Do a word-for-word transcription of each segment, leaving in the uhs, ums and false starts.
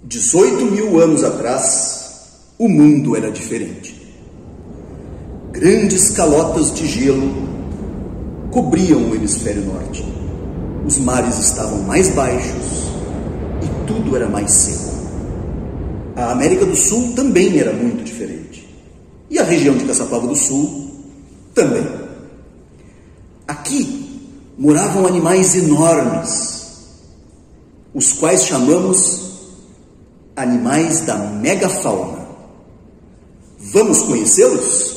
dezoito mil anos atrás, o mundo era diferente. Grandes calotas de gelo cobriam o hemisfério norte. Os mares estavam mais baixos e tudo era mais seco. A América do Sul também era muito diferente. E a região de Caçapava do Sul também. Aqui moravam animais enormes, os quais chamamos animais da megafauna. Vamos conhecê-los?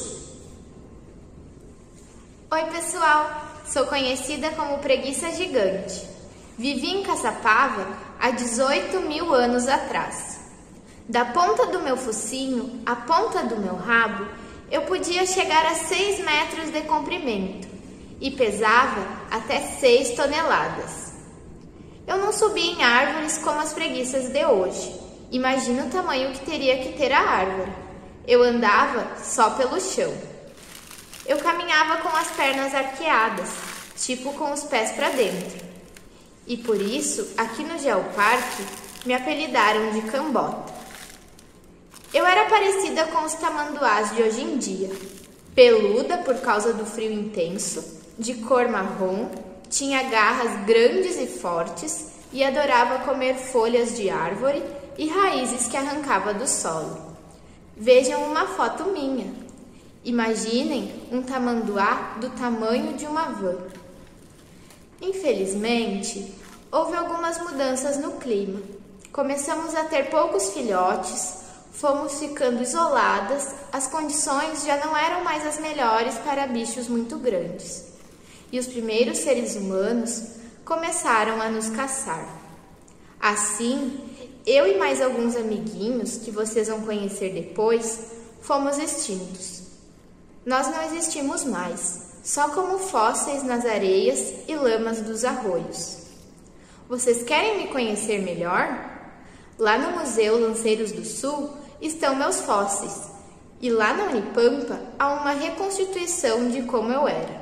Oi, pessoal! Sou conhecida como Preguiça Gigante. Vivi em Caçapava há dezoito mil anos atrás. Da ponta do meu focinho à ponta do meu rabo, eu podia chegar a seis metros de comprimento e pesava até seis toneladas. Eu não subia em árvores como as preguiças de hoje. Imagina o tamanho que teria que ter a árvore. Eu andava só pelo chão. Eu caminhava com as pernas arqueadas, tipo com os pés para dentro. E por isso, aqui no Geoparque, me apelidaram de Cambota. Eu era parecida com os tamanduás de hoje em dia. Peluda por causa do frio intenso, de cor marrom, tinha garras grandes e fortes e adorava comer folhas de árvore e raízes que arrancava do solo. Vejam uma foto minha. Imaginem um tamanduá do tamanho de uma van. Infelizmente, houve algumas mudanças no clima. Começamos a ter poucos filhotes, fomos ficando isoladas, as condições já não eram mais as melhores para bichos muito grandes. E os primeiros seres humanos começaram a nos caçar. Assim, eu e mais alguns amiguinhos, que vocês vão conhecer depois, fomos extintos. Nós não existimos mais, só como fósseis nas areias e lamas dos arroios. Vocês querem me conhecer melhor? Lá no Museu Lanceiros do Sul estão meus fósseis, e lá na Unipampa há uma reconstituição de como eu era.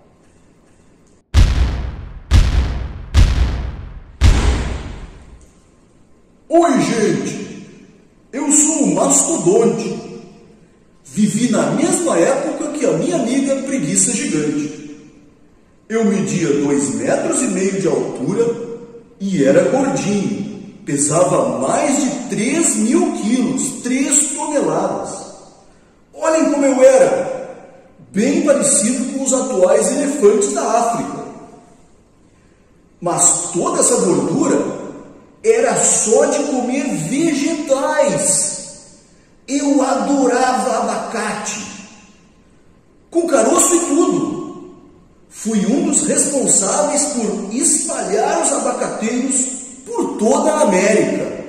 Oi, gente! Eu sou o Mastodonte. Vivi na mesma época que a minha amiga Preguiça Gigante. Eu media dois metros e meio de altura e era gordinho. Pesava mais de três mil quilos, três toneladas. Olhem como eu era, bem parecido com os atuais elefantes da África. Mas toda essa gordura era só de comer vegetais. Eu adorava abacate, com caroço e tudo. Fui um dos responsáveis por espalhar os abacateiros por toda a América.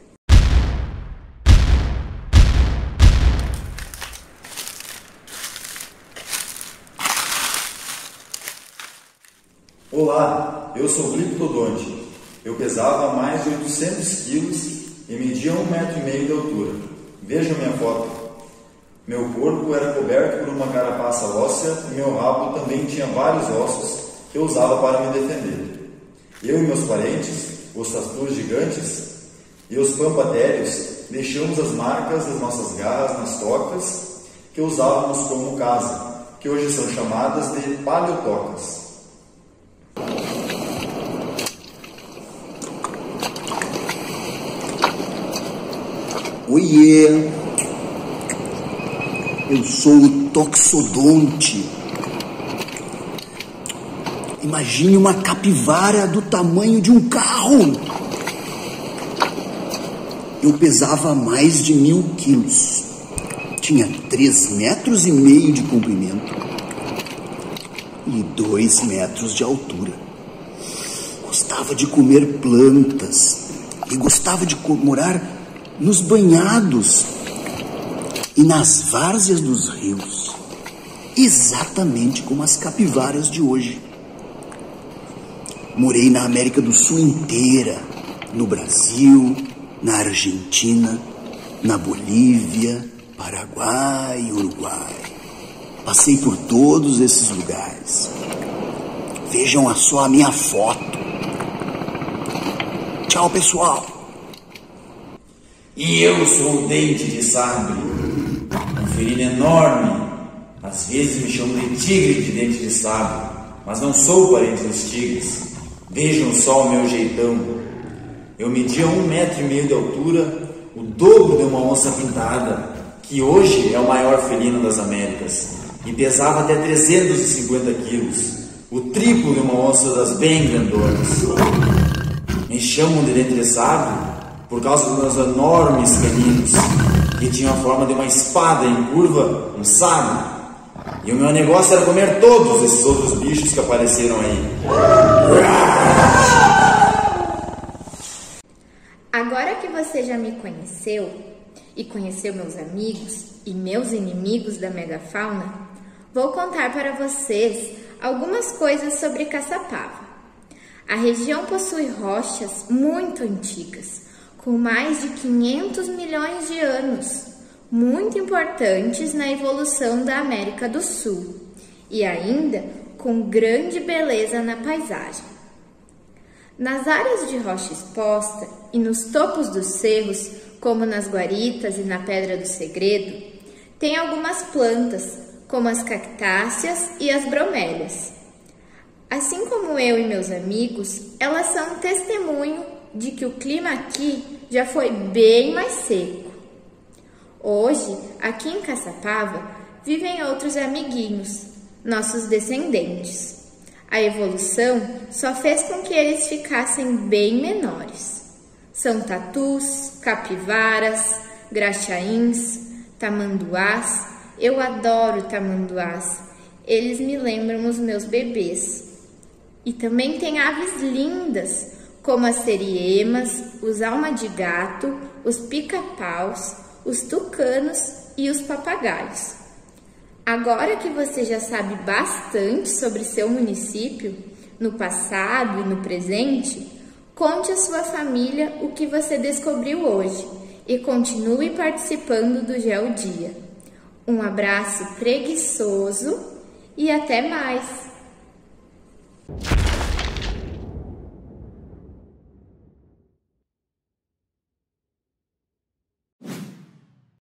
Olá, eu sou Gliptodonte. Eu pesava mais de oitocentos quilos e media um metro e meio de altura. Vejam minha foto. Meu corpo era coberto por uma carapaça óssea e meu rabo também tinha vários ossos que eu usava para me defender. Eu e meus parentes, os tatus gigantes e os pampatérios, deixamos as marcas das nossas garras nas tocas que usávamos como casa, que hoje são chamadas de paleotocas. Oiê! Eu sou o Toxodonte. Imagine uma capivara do tamanho de um carro. Eu pesava mais de mil quilos. Tinha três metros e meio de comprimento e dois metros de altura. Gostava de comer plantas e gostava de morar nos banhados e nas várzeas dos rios, exatamente como as capivaras de hoje. Morei na América do Sul inteira, no Brasil, na Argentina, na Bolívia, Paraguai e Uruguai. Passei por todos esses lugares. Vejam só a minha foto. Tchau, pessoal. E eu sou o Dente de Sabre, um felino enorme. Às vezes me chamam de Tigre de Dente de Sabre, mas não sou parente dos tigres. Vejam só o meu jeitão. Eu media um metro e meio de altura, o dobro de uma onça pintada, que hoje é o maior felino das Américas, e pesava até trezentos e cinquenta quilos, o triplo de uma onça das bem grandonas. Me chamam de Dente de Sabre por causa dos meus enormes caninos, que tinham a forma de uma espada em curva, um sabre. E o meu negócio era comer todos esses outros bichos que apareceram aí. Agora que você já me conheceu e conheceu meus amigos e meus inimigos da megafauna, vou contar para vocês algumas coisas sobre Caçapava. A região possui rochas muito antigas, com mais de quinhentos milhões de anos, muito importantes na evolução da América do Sul e ainda com grande beleza na paisagem. Nas áreas de rocha exposta e nos topos dos cerros, como nas guaritas e na Pedra do Segredo, tem algumas plantas, como as cactáceas e as bromélias. Assim como eu e meus amigos, elas são um testemunho de que o clima aqui já foi bem mais seco. Hoje, aqui em Caçapava, vivem outros amiguinhos, nossos descendentes. A evolução só fez com que eles ficassem bem menores. São tatus, capivaras, graxaíns, tamanduás. Eu adoro tamanduás. Eles me lembram os meus bebês. E também tem aves lindas, como as seriemas, os alma-de-gato, os pica-paus, os tucanos e os papagaios. Agora que você já sabe bastante sobre seu município, no passado e no presente, conte à sua família o que você descobriu hoje e continue participando do Geodia. Um abraço preguiçoso e até mais!